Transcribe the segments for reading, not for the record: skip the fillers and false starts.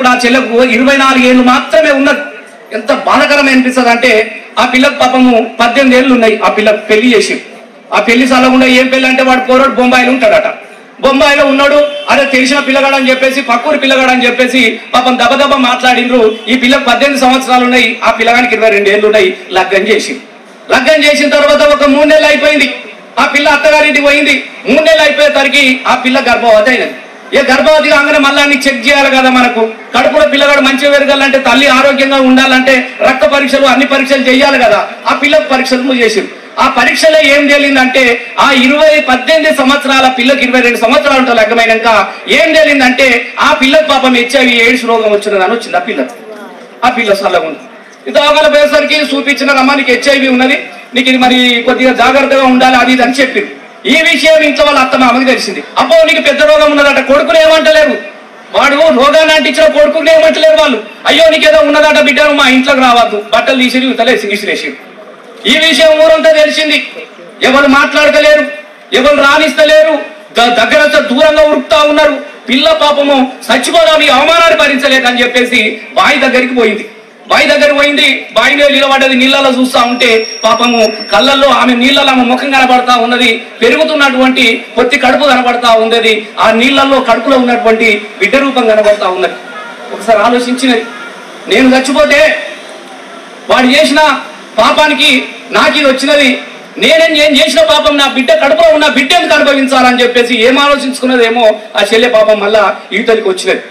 ఇప్పుడు ఆ చెల్లెకు 24 ఏళ్ళు మాత్రమే ఉన్నది. ఎంత బాధకరం అనిపిస్తుంది అంటే ఆ పిల్లకు పాపము 18 ఏళ్ళు ఉన్నాయి. ఆ పిల్లకు పెళ్లి చేసి ఆ పెళ్లి సలగుండా ఏం పెళ్లి అంటే వాడు పోరాడు బొంబాయిలో ఉంటాడట. బొంబాయిలో ఉన్నాడు. అదే తెలిసిన పిల్లగాడు అని చెప్పేసి పక్కూరు పిల్లగాడు అని చెప్పేసి పాపం దబదబ మాట్లాడిండ్రు. ఈ పిల్లకు 18 సంవత్సరాలు ఉన్నాయి, ఆ పిల్లగానికి 22 ఏళ్ళు ఉన్నాయి. లగ్గం చేసిన తర్వాత ఒక 3 నెలలు అయిపోయింది. ఆ పిల్ల అత్తగారింటికి పోయింది. 3 నెలలు అయిపోయేసరికి ఆ పిల్ల గర్భవతి అయినది. గర్భవతి కాగానే మళ్ళీ అన్ని చెక్ చేయాలి కదా. మనకు కడుపులో పిల్లగాడు మంచిగా పెరగాలంటే, తల్లి ఆరోగ్యంగా ఉండాలంటే రక్త పరీక్షలు అన్ని పరీక్షలు చేయాలి కదా. ఆ పిల్లకు పరీక్షలు చేసింది. ఆ పరీక్షలో ఏం తేలిందంటే ఆ 18 సంవత్సరాల పిల్లకి 22 సంవత్సరాలు ఉంటారు లగ్గమైనాక ఏం తేలిందంటే ఆ పిల్లకు పాపం HIV AIDS రోగం వచ్చిందని వచ్చింది. ఆ పిల్ల సల్లగా ఉంది. దవాఖాన పోయేసరికి చూపించిన రమ్మా నీకు HIV ఉన్నది, నీకు ఇది మరి కొద్దిగా జాగ్రత్తగా ఉండాలి అది ఇది అని చెప్పింది. ఈ విషయం ఇంట్లో వాళ్ళ అత్త మామకి తెలిసింది. అబ్బో నీకు పెద్ద రోగం ఉన్నదట. కొడుకుని ఏమంటలేరు, వాడు రోగాన్ని అంటించిన కొడుకుని ఏమంటలేరు వాళ్ళు. అయ్యో నీకేదో ఉన్నదట బిడ్డ, మా ఇంట్లోకి రావద్దు, బట్టలు తీసి ఇతలేసి విసిరేసి. ఈ విషయం ఊరంతా తెలిసింది. ఎవరు మాట్లాడతలేరు, ఎవరు రాణిస్తలేరు, దగ్గర దూరంగా ఉరుకుతా ఉన్నారు. పిల్ల పాపము చచ్చిపోదాం ఈ అవమానాన్ని భరించలేక అని చెప్పేసి బావి దగ్గరికి పోయింది. బావిలో నిలబడ్డది. నీళ్ళలో చూస్తా ఉంటే పాపము కళ్ళల్లో ఆమె నీళ్ళలో ఆమె ముఖం కనబడతా ఉన్నది. పెరుగుతున్నటువంటి పొత్తి కడుపు కనబడతా ఉన్నది. ఆ నీళ్ళల్లో కడుపులో ఉన్నటువంటి బిడ్డ రూపం కనబడతా ఉన్నది. ఒకసారి ఆలోచించినది, నేను చచ్చిపోతే వాడు చేసిన పాపానికి నాకు ఇది వచ్చినది, నేనేం చేసిన పాపం నా బిడ్డ కడుపులో ఉన్న బిడ్డ ఎందుకు అనుభవించాలని చెప్పేసి ఏం ఆలోచించుకున్నదేమో ఆ చెల్లె పాపం మళ్ళా ఈతలికి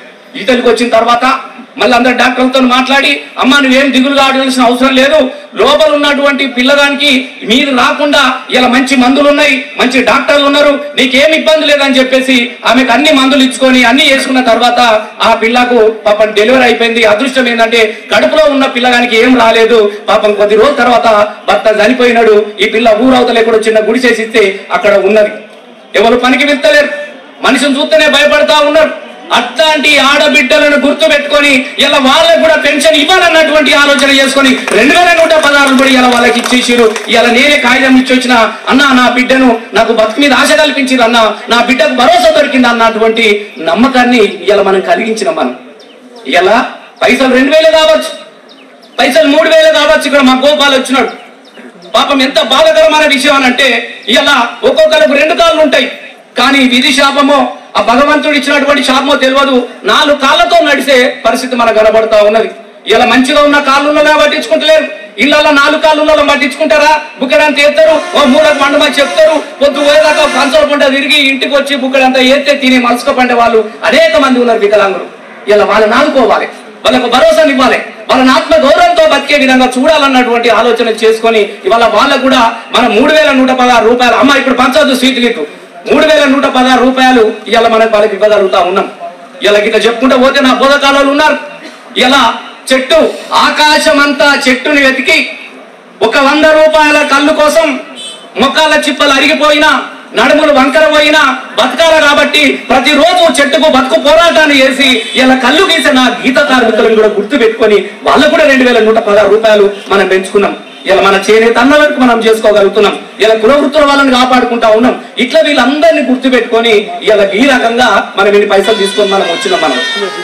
వచ్చిన తర్వాత మళ్ళీ అందరు డాక్టర్లతో మాట్లాడి అమ్మ నువ్వేం దిగులు కావాల్సిన అవసరం లేదు, లోపల ఉన్నటువంటి పిల్లగానికి మీరు రాకుండా ఇలా మంచి మందులు ఉన్నాయి, మంచి డాక్టర్లు ఉన్నారు, నీకేం ఇబ్బంది లేదని చెప్పేసి ఆమెకు అన్ని మందులు ఇచ్చుకొని అన్ని వేసుకున్న తర్వాత ఆ పిల్లకు పాపం డెలివరీ అయిపోయింది. అదృష్టం ఏంటంటే కడుపులో ఉన్న పిల్లగానికి ఏం రాలేదు. పాపం కొద్ది రోజుల తర్వాత భర్త చనిపోయినాడు. ఈ పిల్ల ఊరవతలే కూడా చిన్న గుడిసేసిస్తే అక్కడ ఉన్నది. ఎవరు పనికి వెళ్తలేరు, మనిషిని చూస్తేనే భయపడతా ఉన్నారు. అట్లాంటి ఆడబిడ్డలను గుర్తు పెట్టుకొని ఇలా వాళ్ళకు కూడా పెన్షన్ ఇవ్వాలన్నటువంటి ఆలోచన చేసుకొని 2116 కూడా ఇలా వాళ్ళకి ఇచ్చేసారు. ఇలా నేనే కాగితం ఇచ్చి వచ్చిన అన్న నా బిడ్డను నాకు బతుకు మీద ఆశ కల్పించారు అన్న, నా బిడ్డకు భరోసా దొరికింది అన్నటువంటి నమ్మకాన్ని ఇలా మనం కలిగించిన మనం ఇలా పైసలు 2000 కావచ్చు, పైసలు 3000 కావచ్చు. ఇక్కడ మా గోపాల్ వచ్చినాడు. పాపం ఎంత బాధకరమైన విషయం అని అంటే ఇలా ఒక్కొక్కరికి 2 కాళ్ళు ఉంటాయి, కానీ విధి శాపమో ఆ భగవంతుడు ఇచ్చినటువంటి శాపమో తెలియదు. 4 కాళ్ళతో నడిసే పరిస్థితి మనకు కనబడతా ఉన్నది. ఇలా మంచిగా ఉన్న కాళ్ళున్నదా పట్టించుకుంటలేరు. ఇళ్ళల్లో 4 కాళ్ళు ఉన్న పట్టించుకుంటారా? బుక్కడంతా ఎత్తారు, ఓ 3 పండుగ చెప్తారు, పొద్దు పోయేదాకా పంచల పంట తిరిగి ఇంటికి వచ్చి బుక్కడంతా ఎత్తే తిని మలుసుక పండే వాళ్ళు అనేక మంది ఉన్నారు వికలాంగులు. ఇలా వాళ్ళని ఆదుకోవాలి, వాళ్ళకు భరోసాని ఇవ్వాలి, వాళ్ళని ఆత్మ గౌరవంతో బతికే విధంగా చూడాలన్నటువంటి ఆలోచన చేసుకొని ఇవాళ వాళ్ళకు కూడా మనం 3116 రూపాయలు అమ్మ ఇప్పుడు పంచవద్దు స్వీట్ గిట్టు 3116 రూపాయలు ఇవాళ మనం వాళ్ళకి ఇవ్వగలుగుతా ఉన్నాం. ఇలా గిట్లా చెప్పుకుంటూ పోతే నా బోధకాలలో ఉన్నారు. ఇలా చెట్టు ఆకాశం అంతా చెట్టుని వెతికి ఒక 100 రూపాయల కళ్ళు కోసం మొక్కల చిప్పలు అరిగిపోయినా నడుములు వంకర పోయినా బతకాల కాబట్టి ప్రతిరోజు చెట్టుకు బతుకు పోరాటాన్ని చేసి ఇలా కళ్ళు గీసిన గీత కార్మికులను కూడా గుర్తు పెట్టుకొని వాళ్ళు కూడా 2116 రూపాయలు మనం పెంచుకున్నాం. ఇలా మన చేనేత అన్నలకు మనం చేసుకోగలుగుతున్నాం. ఇలా కుల వృత్తుల వాళ్ళని కాపాడుకుంటా ఉన్నాం. ఇట్లా వీళ్ళందరినీ గుర్తు పెట్టుకొని ఇలా ఈ రకంగా మనం ఇన్ని పైసలు తీసుకొని మనం వచ్చినాం. మనం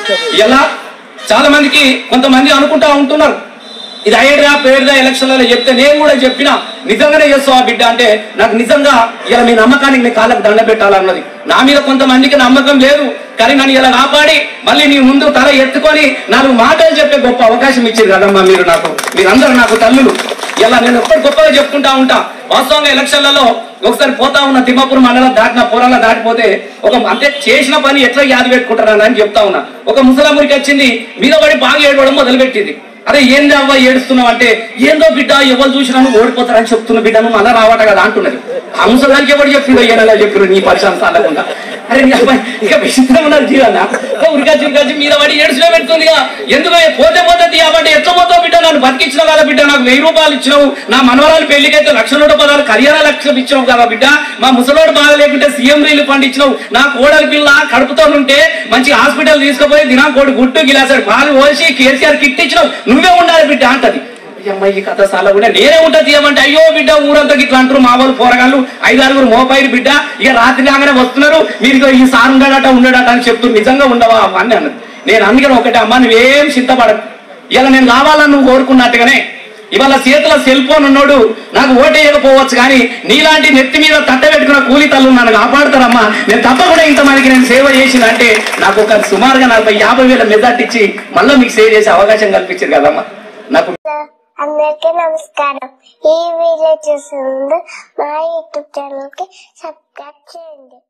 ఇలా చాలా మందికి కొంతమంది అనుకుంటా ఉంటున్నారు ఇది అయ్యేదా పేరుదా ఎలక్షన్లలో చెప్తే నేను కూడా చెప్పినా నిజంగానే చేస్తావా బిడ్డ అంటే నాకు నిజంగా ఇలా మీ నమ్మకానికి నీ కాళ్ళకు దండ పెట్టాలన్నది. నా మీద కొంతమందికి నమ్మకం లేదు, కానీ నన్ను ఇలా కాపాడి మళ్ళీ నీ ముందు తల ఎత్తుకొని 4 మాటలు చెప్పే గొప్ప అవకాశం ఇచ్చారు కదమ్మా మీరు నాకు. మీరందరూ నాకు తల్లులు. ఇలా నేను ఎప్పటి గొప్పగా చెప్పుకుంటా ఉంటా. వాస్తవంగా ఎలక్షన్లలో ఒకసారి పోతా ఉన్న తిమ్మాపూర్ మండలం దాటిన పొరాల దాటిపోతే ఒక అంటే చేసిన పని ఎట్లా యాది పెట్టుకుంటారని అని చెప్తా ఉన్నా. ఒక ముసలమ్మరికి వచ్చింది మీద పడి బాగా ఏడవడం మొదలుపెట్టింది. అరే ఏంది అవ్వ ఏడుస్తున్నావు అంటే ఏందో బిడ్డ ఎవరు చూసినా ఓడిపోతారని చెప్తున్న బిడ్డ నువ్వు అలా రావట కదా అంటున్నది. ఆ ముసలానికి ఎవరు చెప్పిందో ఏనలా చెప్పారు నీ పరిశ్రమ అనకుండా. అరే నీ అబ్బాయి ఇక విచిత్రం ఉన్నారు జీవన ఉరికాచి మీద పడి ఏడుచులో పెడుతుందిగా ఎందుకు పోతే తీయబట్టి ఎట్లా పోతావు బిడ్డ నన్ను బతికించిన కదా బిడ్డ నాకు 1000 రూపాయలు ఇచ్చినావు నా మనవరాలు పెళ్లికైతే 1,110,000 కళ్యాణ లక్ష్యం ఇచ్చినావు కదా బిడ్డ మా ముసలోడు బాగా లేకుంటే సీఎం రీలు ఫండ్ ఇచ్చినావు నా కోడలి పిల్ల కడుపుతో ఉంటే మంచి హాస్పిటల్ తీసుకుపోయి దినాకోటి గుట్టు గిలాసాడు పాలు పోసి కేసీఆర్ కిట్ ఇచ్చినావు నువ్వే ఉండాలి బిడ్డ అంటది. అమ్మాయి కథ సాల కూడా నేనే ఉంటా తీయమంటే అయ్యో బిడ్డ ఊరంతా ఇట్లా అంటారు మా వాళ్ళు పోరగాళ్ళు 5-6 మోపాయిలు బిడ్డ ఇక రాత్రి కాగానే వస్తున్నారు మీరు ఈ సార్ ఉండడట అని చెప్తున్నారు నిజంగా ఉండవా అని అన్నది. నేను అందుకని ఒకటే అమ్మా, నువ్వేం చింతపడకు. ఇలా నేను కావాలని నువ్వు కోరుకున్నట్టుగానే ఇవాళ చేతిలో సెల్ ఫోన్ ఉన్నోడు నాకు ఓటేయకపోవచ్చు, కానీ నీలాంటి నెత్తి మీద తట్ట పెట్టుకున్న కూలి తల్లు నన్ను కాపాడుతారమ్మా. నేను తప్పకుండా ఇంతమందికి నేను సేవ చేసిందంటే నాకు ఒక సుమారుగా 50,000 మెజార్టీ ఇచ్చి మళ్ళీ మీకు సేవ చేసే అవకాశం కల్పించారు కదమ్మా నాకు. అందరికీ నమస్కారం. ఈ వీడియో చూసే ముందు మా యూట్యూబ్ ఛానల్ కి సబ్స్క్రైబ్ చేయండి.